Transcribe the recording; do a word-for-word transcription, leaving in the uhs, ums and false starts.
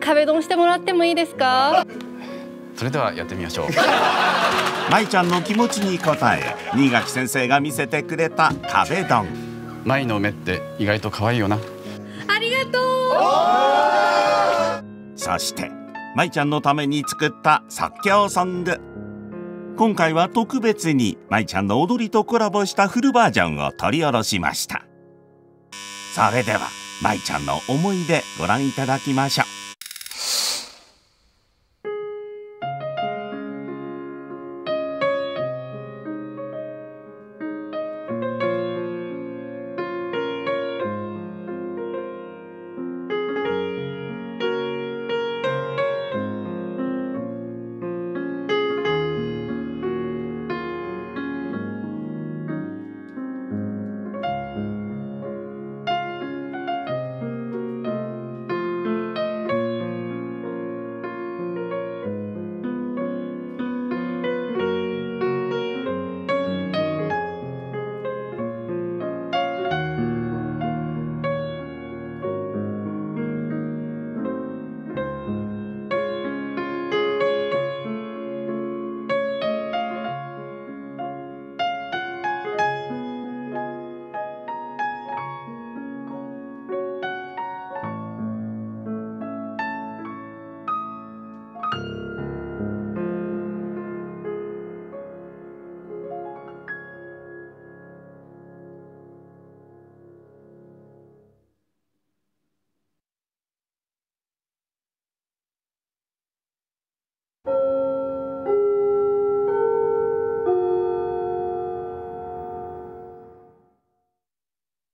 壁ドンしてもらってもいいですか？ それではやってみましょう。 舞ちゃんの気持ちに応え、新垣先生が見せてくれた壁ドン。 舞の目って意外と可愛いよな。 ありがとう。 そして舞ちゃんのために作った即興ソング。今回は特別に舞ちゃんの踊りとコラボしたフルバージョンを取り下ろしました。それでは舞ちゃんの思い出ご覧いただきましょう。